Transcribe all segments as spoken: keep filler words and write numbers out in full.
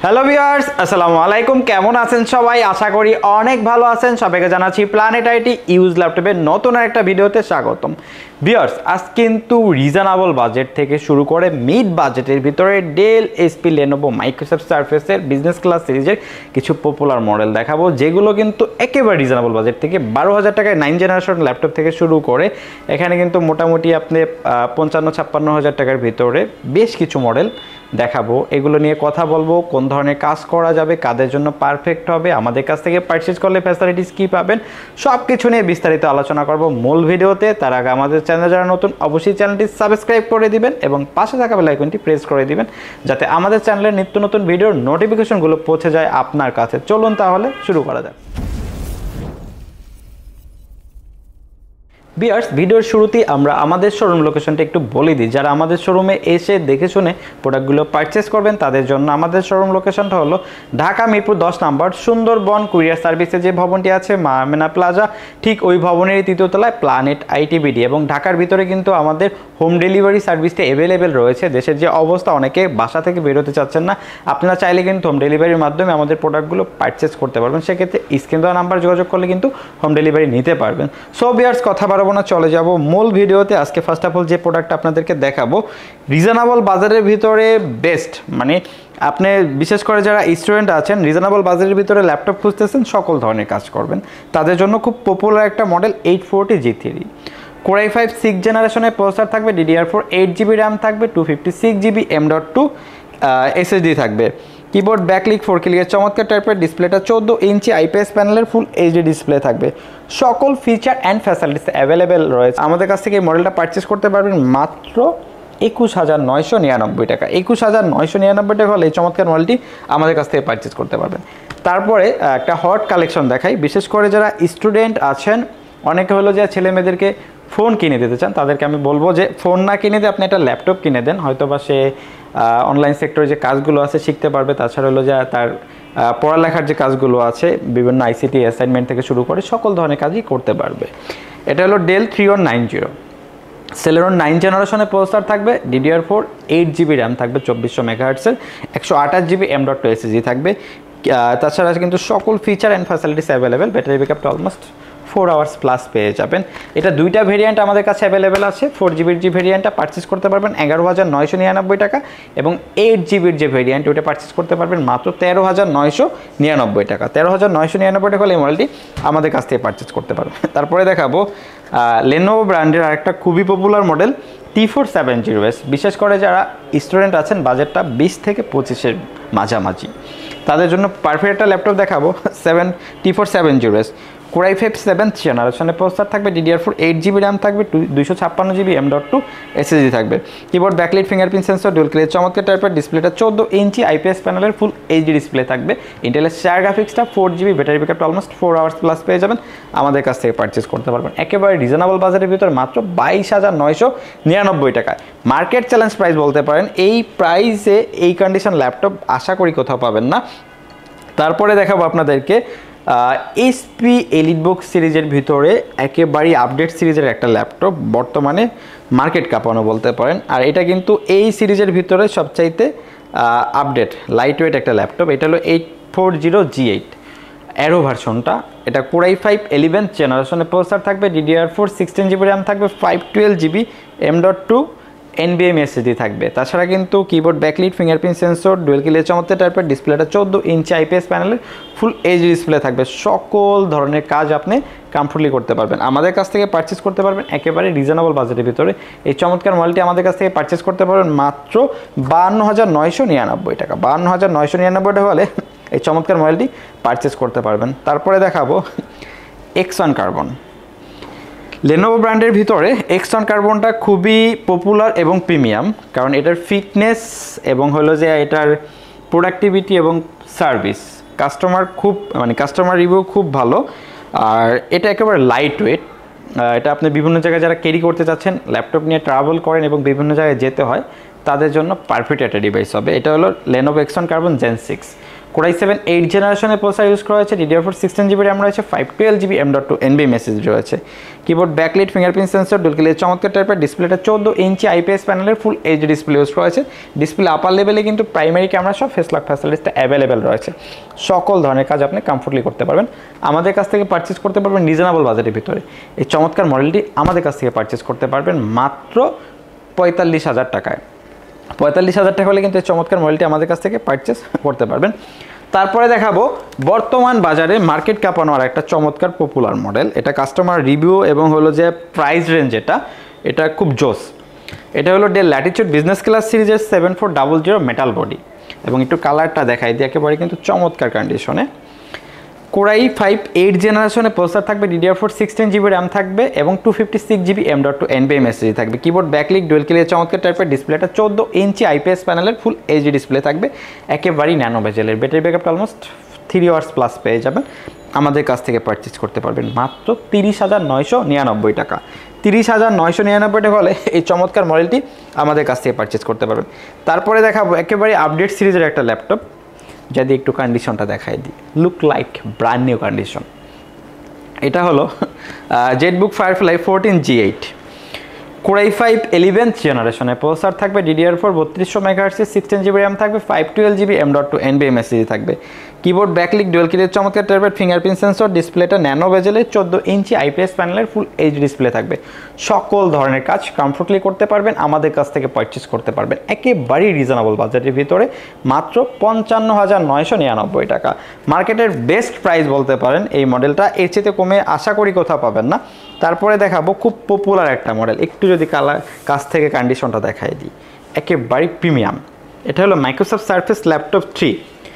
Hello viewers, আসসালামু আলাইকুম। কেমন আছেন সবাই? আশা করি অনেক ভালো আছেন। সবাইকে জানাচ্ছি প্ল্যানেট আইটি ইউজ ল্যাপটপের নতুন একটা ভিডিওতে স্বাগতম। ভিউয়ার্স, আজ কিন্তু রিজনেবল বাজেট থেকে শুরু করে মিড বাজেটের ভিতরে ডেল, এইচপি, লেনোভো, মাইক্রোসফট সারফেসের বিজনেস ক্লাস সিরিজের কিছু পপুলার মডেল দেখাবো, যেগুলো কিন্তু একেবারে রিজনেবল বাজেট থেকে বারো হাজার টাকায় নাইন জেনারেশন ল্যাপটপ থেকে শুরু করে এখানে কিন্তু মোটামুটি আপনি পঞ্চান্ন ছাপ্পান্ন হাজার টাকার ভিতরে বেশ কিছু মডেল দেখাবো। এগুলো নিয়ে কথা বলবো, কোন ধরনের কাজ করা যাবে, কাদের জন্য পারফেক্ট হবে, আমাদের কাছ থেকে পারচেজ করলে ফ্যাসিলিটিস কী পাবেন, সব কিছু নিয়ে বিস্তারিত আলোচনা করব মূল ভিডিওতে। তার আগে আমাদের চ্যানেল যারা নতুন অবশ্যই চ্যানেলটি সাবস্ক্রাইব করে দিবেন এবং পাশে থাকা বেল আইকনটি প্রেস করে দিবেন, যাতে আমাদের চ্যানেলের নিত্য নতুন ভিডিওর নোটিফিকেশনগুলো পৌঁছে যায় আপনার কাছে। চলুন তাহলে শুরু করা যাক। ভিউয়ার্স, ভিডিওর শুরুতেই আমরা আমাদের শোরুম লোকেশনটা একটু বলে দিই। যারা আমাদের শোরুমে এসে দেখে শুনে প্রোডাক্টগুলো পারচেস করবেন তাদের জন্য আমাদের শোরুম লোকেশনটা হলো ঢাকা মিরপুর দশ নম্বর সুন্দরবন কুরিয়ার সার্ভিসে যে ভবনটি আছে মা আমেনা প্লাজা, ঠিক ওই ভবনের তৃতীয় তলায় প্ল্যানেট আইটিবিডি। এবং ঢাকার ভিতরে কিন্তু আমাদের হোম ডেলিভারি সার্ভিসটা অ্যাভেলেবেল রয়েছে। দেশের যে অবস্থা, অনেকে বাসা থেকে বেরোতে চাচ্ছেন না, আপনারা চাইলে কিন্তু হোম ডেলিভারির মাধ্যমে আমাদের প্রোডাক্টগুলো পারচেস করতে পারবেন। সেক্ষেত্রে স্ক্রিন দেওয়া নাম্বার যোগাযোগ করলে কিন্তু হোম ডেলিভারি নিতে পারবেন। সো ভিউয়ার্স, কথা বাড়াবো না, চলে যাব মূল ভিডিওতে। আজকে ফার্স্ট অফ অল যে প্রোডাক্টটা আপনাদেরকে দেখাবো রিজনেবল বাজারের ভিতরে বেস্ট, মানে আপনি বিশেষ করে যারা স্টুডেন্ট আছেন রিজনেবল বাজারের ভিতরে ল্যাপটপ খুঁজতেছেন, সকল ধরনের কাজ করবেন, তাদের জন্য খুব পপুলার একটা model eight forty G three. Core i five six জেনারেশনের প্রসেসর থাকবে, DDR four eight GB RAM থাকবে, two fifty six GB M dot two SSD থাকবে। কিবোর্ড ব্যাকলিক ফোর ক্লিকের চমৎকার টাইপের ডিসপ্লেটা চোদ্দো ইঞ্চি আইপিএস প্যানেলের ফুল এইচডি ডিসপ্লে থাকবে। সকল ফিচার অ্যান্ড ফ্যাসিলিটিস অ্যাভেলেবেল রয়েছে। আমাদের কাছ থেকে এই মডেলটা পারচেস করতে পারবেন মাত্র একুশ হাজার নয়শো নিরানব্বই টাকা। একুশ হাজার নয়শো নিরানব্বই টাকা হলে এই চমৎকার মডেলটি আমাদের কাছ থেকে পারচেস করতে পারবেন। তারপরে একটা হট কালেকশন দেখাই, বিশেষ করে যারা স্টুডেন্ট আছেন, অনেকে হলো যে ছেলে মেয়েদেরকে ফোন কিনে দিতে চান, তাদেরকে আমি বলবো যে ফোন না কিনে দিয়ে আপনি একটা ল্যাপটপ কিনে দেন। হয়তো বা সে অনলাইন সেক্টরে যে কাজগুলো আছে শিখতে পারবে, তাছাড়া হলো যে তার পড়ালেখার যে কাজগুলো আছে বিভিন্ন আইসিটি অ্যাসাইনমেন্ট থেকে শুরু করে সকল ধরনের কাজই করতে পারবে। এটা হলো Dell three one nine zero Celeron nine জেনারেশনের প্রসেসর থাকবে, DDR four eight GB RAM থাকবে, চব্বিশশো মেগাহার্টসের, একশো আঠাশ GB M dot two SSD থাকবে। তাছাড়া কিন্তু সকল feature and facilities available. Battery ব্যাকআপটা অলমোস্ট ফোর আওয়ার্স প্লাস পেয়ে যাবেন। এটা দুইটা ভেরিয়েন্ট আমাদের কাছে অ্যাভেলেবেল আছে। ফোর জিবির যে ভেরিয়েন্টটা পারচেস করতে পারবেন এগারো হাজার নয়শো নিরানব্বই টাকা, এবং এইট জিবির যে ভেরিয়েন্ট ওটা পারচেস করতে পারবেন মাত্র তেরো হাজার নয়শো নিরানব্বই টাকা। তেরো হাজার নয়শো নিরানব্বই টাকা হলে এই মডেলটি আমাদের কাছ থেকে পারচেস করতে পারবেন। তারপরে দেখাবো লেনোভো ব্র্যান্ডের আরেকটা খুবই popular model T four seven zero S. বিশেষ করে যারা স্টুডেন্ট আছেন বাজেটটা বিশ থেকে পঁচিশের মাঝামাঝি, তাদের জন্য পারফেক্ট একটা ল্যাপটপ দেখাবো seven T four seven zero S. Core i five seventh জেনারেশনের প্রসেসর থাকবে, DDR four eight GB RAM থাকবে, দুইশো ছাপ্পান্ন GB M dot two SSD থাকবে। Keyboard backlight fingerprint sensor dual clear চমৎকার টাইপের ডিসপ্লেটা চোদ্দো ইঞ্চি আইপিএস প্যানেলের ফুল এইচডি ডিসপ্লে থাকবে। ইন্টেলের শেয়ার গ্রাফিক্সটা ফোর জিবি, ব্যাটারি ব্যাকআপটা অলমোস্ট ফোর আওয়ার্স প্লাস পেয়ে যাবেন। আমাদের কাছ থেকে পারচেস করতে পারবেন একেবারে রিজনেবল বাজারের ভিতরে মাত্র বাইশ হাজার নয়শো নিরানব্বই টাকায়। মার্কেট চ্যালেঞ্জ প্রাইস বলতে পারেন। এই প্রাইসে এই কন্ডিশন ল্যাপটপ আশা করি কোথাও পাবেন না। তারপরে দেখাবো আপনাদেরকে এইচপি এলিটবুক সিরিজের ভিতরে একেবারেই আপডেট সিরিজের একটা ল্যাপটপ, বর্তমানে মার্কেট কাঁপানো বলতে পারেন। আর এটা কিন্তু এই সিরিজের ভিতরে সবচাইতে আপডেট লাইট ওয়েট একটা ল্যাপটপ। এটা হলো eight four zero G eight aero ভার্সনটা। এটা কোর আই ফাইভ ইলেভেন্থ জেনারেশনের প্রসেসর থাকবে, DDR four sixteen GB RAM থাকবে, five twelve GB M dot two এনবিএম এসএসডি থাকবে। তাছাড়া কিন্তু keyboard backlit fingerprint sensor dual clear চমৎকার টাইপের ডিসপ্লেটা চোদ্দো ইঞ্চি আইপিএস প্যানেলের ফুল এইচডি ডিসপ্লে থাকবে। সকল ধরনের কাজ আপনি কমফোর্টলি করতে পারবেন। আমাদের কাছ থেকে পারচেস করতে পারবেন একেবারে রিজনেবল বাজেটের ভিতরে। এই চমৎকার মডেলটি আমাদের কাছ থেকে পারচেস করতে পারবেন মাত্র বান্ন হাজার নয়শো নিরানব্বই টাকা। বান্ন হাজার নয়শো নিরানব্বই টাকা হলে এই চমৎকার মডেলটি পারচেস করতে পারবেন। তারপরে দেখাবো এক্স ওয়ান কার্বন। লেনোভো ব্র্যান্ডের ভিতরে এক্স ওয়ান কার্বনটা খুবই পপুলার এবং প্রিমিয়াম, কারণ এটার ফিটনেস এবং হলো যে এটার প্রোডাক্টিভিটি এবং সার্ভিস কাস্টমার খুব মানে কাস্টমার রিভিউ খুব ভালো। আর এটা একেবারে লাইট ওয়েট। এটা আপনি বিভিন্ন জায়গায় যারা ক্যারি করতে চাচ্ছেন, ল্যাপটপ নিয়ে ট্রাভেল করেন এবং বিভিন্ন জায়গায় যেতে হয়, তাদের জন্য পারফেক্ট একটা ডিভাইস হবে। এটা হলো Lenovo X one carbon gen six. Core i seven eight জেনারেশনের প্রসেসর ইউজ করা হয়েছে, DDR four sixteen GB RAM রয়েছে, five twelve GB M dot two NVMe message রয়েছে। Keyboard backlight fingerprint sensor dual clear চমৎকার টাইপের, ডিসপ্লেটা চোদ্দো ইঞ্চি আইপিএস প্যানেলের ফুল এইচডি ডিসপ্লে ইউজ করা হয়েছে। ডিসপ্লে আপার লেভেলে কিন্তু প্রাইমারি ক্যামেরা সব ফেস লক ফ্যাসিলিটিসটা অ্যাভেলেবেল রয়েছে। সকল ধরনের কাজ আপনি কমফোর্টলি করতে পারবেন। আমাদের কাছ থেকে পারচেস করতে পারবেন রিজনেবল বাজেটের ভিতরে। এই চমৎকার মডেলটি আমাদের কাছ থেকে পারচেস করতে পারবেন মাত্র পঁয়তাল্লিশ হাজার টাকায়। পঁয়তাল্লিশ হাজার টাকা হলে কিন্তু এই চমৎকার মডেলটি আমাদের কাছ থেকে পারচেস করতে পারবেন। তারপরে দেখাবো বর্তমান বাজারে মার্কেট কাঁপানো আর একটা চমৎকার পপুলার মডেল। এটা কাস্টমার রিভিউ এবং হলো যে প্রাইস রেঞ্জ এটা এটা খুব জোস। এটা হলো ডেল ল্যাটিটিউড বিজনেস ক্লাস সিরিজের seven four double zero metal body, এবং একটু কালারটা দেখাই দিই, একেবারে কিন্তু চমৎকার কন্ডিশনে। কোরাই ফাইভ এইট জেনারেশনে প্রসেসর থাকবে, DDR four sixteen GB RAM থাকবে এবং two fifty six GB M dot two এনবিএম এসএসডি থাকবে। কিবোর্ড ব্যাকলিক ডুয়েল ক্লিয়ার চমৎকার টাইপের, ডিসপ্লেটা চোদ্দো ইঞ্চি আইপিএস প্যানেলের ফুল এইচডি ডিসপ্লে থাকবে, একেবারেই ন্যানো বেজেলের। ব্যাটারি ব্যাকআপটা অলমোস্ট থ্রি আওয়ার্স প্লাস পেয়ে যাবেন। আমাদের কাছ থেকে পারচেস করতে পারবেন মাত্র তিরিশ হাজার নয়শো নিরানব্বই টাকা। তিরিশ হাজার নয়শো নিরানব্বই টাকা হলে এই চমৎকার মডেলটি আমাদের কাছ থেকে পারচেস করতে পারবেন। তারপরে দেখাবো একেবারে আপডেট সিরিজের একটা ল্যাপটপ, যদি একটু কন্ডিশনটা দেখাই দিই, look like brand new condition. এটা হলো ZBook Firefly fourteen G eight, core i five eleventh জেনারেশনের প্রসেসর থাকবে, ডিডিআর ফোর বত্রিশশো মেগাহার্টজের সিক্সটিন জিবি র্যাম থাকবে, five twelve GB M dot two এনবিএম এসএসডি থাকবে। কিবোর্ড ব্যাকলিক ডুয়েল ক্লিয়ার চমৎকার টাইপের, ফিঙ্গারপ্রিন্ট সেন্সর, ডিসপ্লেটা ন্যানো বেজেলে চোদ্দো ইঞ্চি আইপিএস প্যানেলের ফুল এইচ ডিসপ্লে থাকবে। সকল ধরনের কাজ কমফোর্টলি করতে পারবেন, আমাদের কাছ থেকে পারচেস করতে পারবেন একেবারেই রিজনেবল বাজেটের ভিতরে মাত্র পঞ্চান্ন হাজার নয়শো নিরানব্বই টাকা। মার্কেটের বেস্ট প্রাইস বলতে পারেন এই মডেলটা, এর চেয়ে কমে আশা করি কোথাও পাবেন না। তারপরে দেখাবো খুব পপুলার একটা মডেল, একটু যদি কালার কাছ থেকে কন্ডিশনটা দেখাই দিই, একেবারেই প্রিমিয়াম। এটা হলো Microsoft Surface laptop three,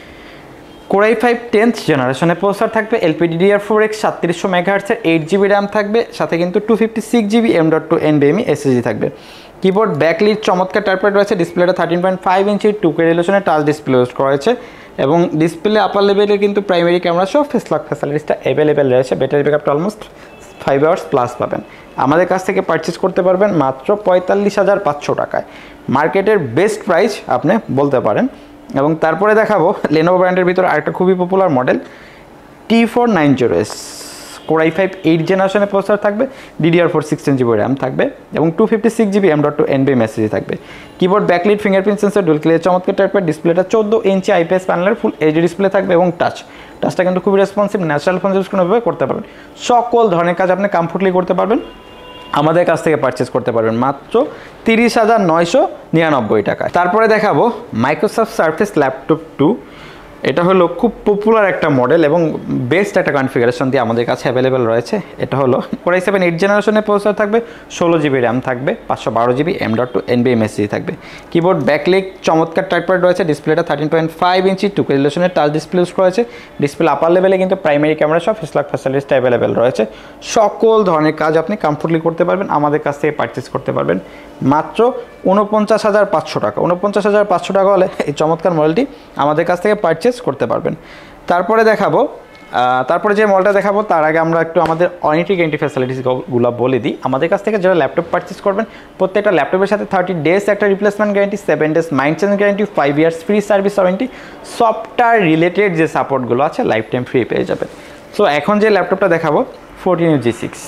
core i five tenth জেনারেশনের প্রসেসর থাকবে, এলপিডিডিআর ফোর এক্স সাতত্রিশশো মেগাহার্টজের এইট জিবি র্যাম থাকবে, সাথে কিন্তু two fifty six GB M dot two এনবিএমই এসএসডি থাকবে। কিবোর্ড ব্যাকলিট চমৎকার টাইপের রয়েছে, ডিসপ্লেটা থার্টিন পয়েন্ট ফাইভ ইঞ্চি টু কে রেজোলিউশনের টাচ ডিসপ্লে ইউজ করা হয়েছে, এবং ডিসপ্লে আপার লেভেলে কিন্তু প্রাইমারি ক্যামেরা সহ ফেস লক ফ্যাসিলিটিসটা অ্যাভেলেবেল রয়েছে। ব্যাটারি ব্যাকআপটা অলমোস্ট ফাইভ আওয়ার্স প্লাস পাবেন। আমাদের কাছ থেকে পারচেস করতে পারবেন মাত্র পঁয়তাল্লিশ হাজার পাঁচশো টাকায়, মার্কেটের বেস্ট প্রাইস আপনি বলতে পারেন। এবং তারপরে দেখাবো লেনোভো ব্র্যান্ডের ভিতরে আরেকটা খুবই popular model, T four nine zero S, core i five eight জেনারেশনের প্রসেসর থাকবে, DDR four sixteen GB RAM থাকবে এবং two fifty six GB M dot two এনবিএম এসএসডি থাকবে। Keyboard backlit fingerprint sensor dual clear চমৎকার টাইপের, ডিসপ্লেটা চোদ্দো ইঞ্চি আইপিএস প্যানেলের ফুল এইচডি ডিসপ্লে থাকবে এবং টাচ টাচটা কিন্তু খুবই রেসপন্সিভ, ন্যাচারাল ফোন ইউজ কোনোভাবে করতে পারবেন। সকল ধরনের কাজ আপনি কমফোর্টলি করতে পারবেন, আমাদের কাছ থেকে পারচেস করতে পারবেন মাত্র তিরিশ হাজার নয়শো নিরানব্বই টাকায়। তারপরে দেখাবো মাইক্রোসফট সারফেস ল্যাপটপ টু, এটা হলো খুব পপুলার একটা মডেল এবং বেস্ট একটা কনফিগারেশন দিয়ে আমাদের কাছে অ্যাভেলেবেল রয়েছে। এটা হলো কোরাই সেভেন এইট জেনারেশনের প্রসেসর থাকবে, ষোলো জিবি র্যাম থাকবে, পাঁচশো বারো জিবি এম ডট টু এনবিএম এসএসডি থাকবে। কিবোর্ড ব্যাকলিক চমৎকার টাইপের রয়েছে, ডিসপ্লেটা থার্টিন পয়েন্ট ফাইভ ইঞ্চি টু কে রেজোলিউশনের টাচ ডিসপ্লে ইউজ রয়েছে, ডিসপ্লে আপার লেভেলে কিন্তু প্রাইমারি ক্যামেরা সব ফেস লক ফ্যাসিলিটিসটা অ্যাভেলেবেল রয়েছে। সকল ধরনের কাজ আপনি কমফোর্টলি করতে পারবেন, আমাদের কাছ থেকে পারচেস করতে পারবেন মাত্র উনপঞ্চাশ হাজার পাঁচশো টাকা। উনপঞ্চাশ হাজার পাঁচশো টাকা হলে এই চমৎকার মডেলটি আমাদের কাছ থেকে পারচেস করতে পারবেন। তারপরে দেখাবো তারপরে যে মডেলটা দেখাবো তার আগে আমরা একটু আমাদের ওয়ারেন্টি গ্যারান্টি ফ্যাসিলিটিসগুলো বলে দিই। আমাদের কাছ থেকে যারা ল্যাপটপ পারচেস করবেন প্রত্যেকটা ল্যাপটপের সাথে থার্টি ডেজ একটা replacement guarantee, seven days mind change guarantee, five years free service warranty, software related যে সাপোর্টগুলো আছে লাইফ টাইম ফ্রি পেয়ে যাবেন। সো এখন যে ল্যাপটপটা দেখাবো ফোরটিন জি সিক্স,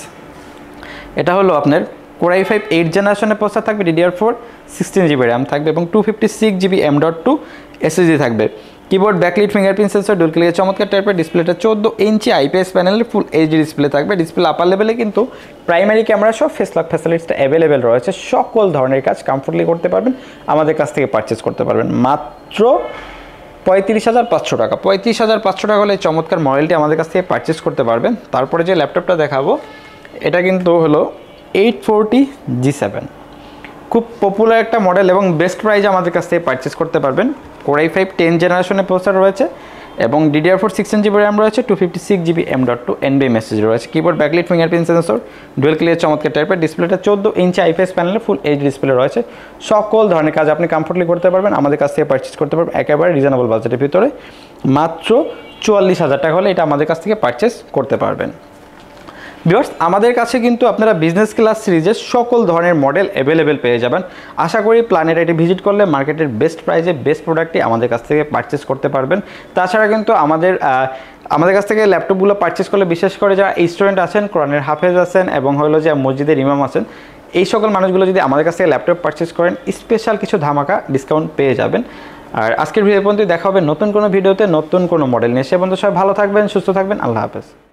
এটা হলো আপনার কোরাই ফাইভ এইট জেনারেশনের প্রসেসর থাকবে, DDR four sixteen GB RAM থাকবে এবং two fifty six GB M dot two SSD থাকবে। Keyboard backlit fingerprint sensor dual clear চমৎকার টাইপের, ডিসপ্লেটা চোদ্দো ইঞ্চি আইপিএস প্যানেলের ফুল এইচডি ডিসপ্লে থাকবে, ডিসপ্লে আপার লেভেলে কিন্তু প্রাইমারি ক্যামেরা সব ফেস লক ফ্যাসিলিটিসটা অ্যাভেলেবেল রয়েছে। সকল ধরনের কাজ কমফোর্টলি করতে পারবেন, আমাদের কাছ থেকে পারচেস করতে পারবেন মাত্র পঁয়ত্রিশ হাজার পাঁচশো টাকা। পঁয়ত্রিশ হাজার পাঁচশো টাকা হলে চমৎকার মডেলটি আমাদের কাছ থেকে পারচেস করতে পারবেন। তারপরে যে ল্যাপটপটা দেখাবো এটা কিন্তু হলো এইট ফোরটি জি সেভেন, খুব পপুলার একটা মডেল এবং বেস্ট প্রাইজে আমাদের কাছ থেকে পারচেস করতে পারবেন। কোরাই ফাইভ টেন জেনারেশনের প্রসেসর রয়েছে এবং DDR four sixteen GB RAM রয়েছে, two fifty six GB M dot two এনবিএম এসএসডি রয়েছে। Keyboard backlit fingerprint sensor dual clear চমৎকার টাইপের, ডিসপ্লেটা চোদ্দো ইঞ্চি আইপিএস প্যানেলে ফুল এইচ ডিসপ্লে রয়েছে। সকল ধরনের কাজ আপনি কমফোর্টলি করতে পারবেন, আমাদের কাছ থেকে পারচেস করতে পারবেন একেবারে রিজনেবল বাজেটের ভিতরে মাত্র চুয়াল্লিশ হাজার টাকা হলে এটা আমাদের কাছ থেকে পারচেস করতে পারবেন। ভিউয়ার্স, আমাদের কাছে কিন্তু আপনারা বিজনেস ক্লাস সিরিজের সকল ধরনের মডেল অ্যাভেলেবেল পেয়ে যাবেন। আশা করি প্ল্যানেট আইটি ভিজিট করলে মার্কেটের বেস্ট প্রাইসে বেস্ট প্রোডাক্টটি আমাদের কাছ থেকে পারচেস করতে পারবেন। তাছাড়া কিন্তু আমাদের আমাদের কাছ থেকে ল্যাপটপগুলো পারচেস করলে, বিশেষ করে যারা স্টুডেন্ট আছেন, কোরআনের হাফেজ আছেন এবং হলো যে মসজিদের ইমাম আছেন, এই সকল মানুষগুলো যদি আমাদের কাছ থেকে ল্যাপটপ পারচেস করেন স্পেশাল কিছু ধামাকা ডিসকাউন্ট পেয়ে যাবেন। আর আজকের ভিডিও পর্যন্ত দেখা হবে নতুন কোনো ভিডিওতে নতুন কোনো মডেল নিয়ে। সে পর্যন্ত সবাই ভালো থাকবেন, সুস্থ থাকবেন। আল্লাহ হাফেজ।